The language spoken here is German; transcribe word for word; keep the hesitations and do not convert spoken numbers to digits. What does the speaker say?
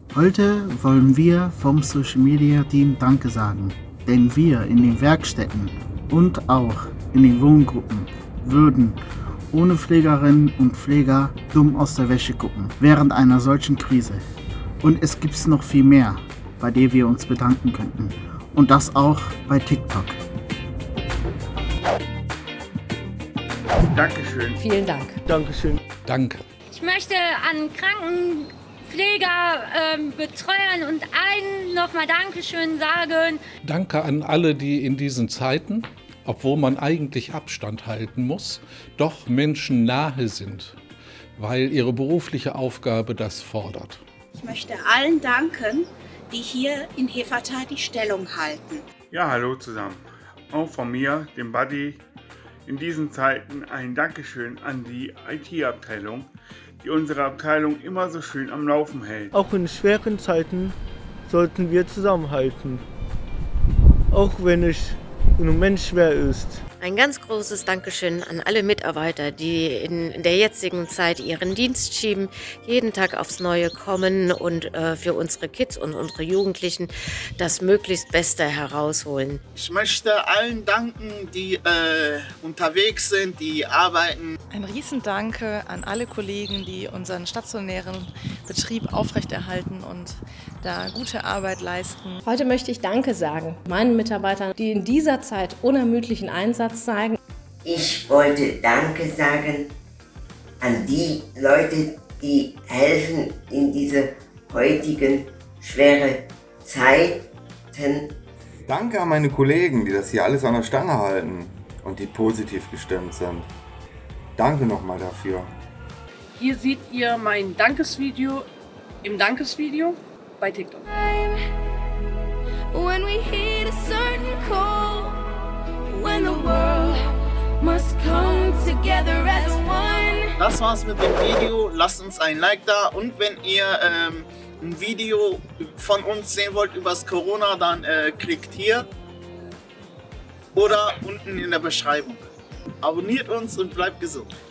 Heute wollen wir vom Social Media Team Danke sagen, denn wir in den Werkstätten und auch in den Wohngruppen würden ohne Pflegerinnen und Pfleger dumm aus der Wäsche gucken während einer solchen Krise. Und es gibt noch viel mehr, bei dem wir uns bedanken könnten. Und das auch bei TikTok. Dankeschön. Vielen Dank. Dankeschön. Danke. Ich möchte an Krankenpfleger, ähm, Betreuern und allen nochmal Dankeschön sagen. Danke an alle, die in diesen Zeiten, obwohl man eigentlich Abstand halten muss, doch Menschen nahe sind, weil ihre berufliche Aufgabe das fordert. Ich möchte allen danken, die hier in Hefertal die Stellung halten. Ja, hallo zusammen. Auch von mir, dem Buddy, in diesen Zeiten ein Dankeschön an die I T-Abteilung, die unsere Abteilung immer so schön am Laufen hält. Auch in schweren Zeiten sollten wir zusammenhalten, auch wenn es im Moment schwer ist. Ein ganz großes Dankeschön an alle Mitarbeiter, die in der jetzigen Zeit ihren Dienst schieben, jeden Tag aufs Neue kommen und äh, für unsere Kids und unsere Jugendlichen das möglichst Beste herausholen. Ich möchte allen danken, die äh, unterwegs sind, die arbeiten. Ein Riesendanke an alle Kollegen, die unseren stationären Betrieb aufrechterhalten und da gute Arbeit leisten. Heute möchte ich Danke sagen meinen Mitarbeitern, die in dieser Zeit unermüdlichen Einsatz zeigen. Ich wollte Danke sagen an die Leute, die helfen in diese heutigen schweren Zeiten. Danke an meine Kollegen, die das hier alles an der Stange halten und die positiv gestimmt sind. Danke nochmal dafür. Hier seht ihr mein Dankesvideo im Dankesvideo bei TikTok. When we hit a certain call, when the world must come together as one. Das war's mit dem Video. Lasst uns ein Like da und wenn ihr ähm, ein Video von uns sehen wollt übers Corona, dann äh, klickt hier oder unten in der Beschreibung. Abonniert uns und bleibt gesund.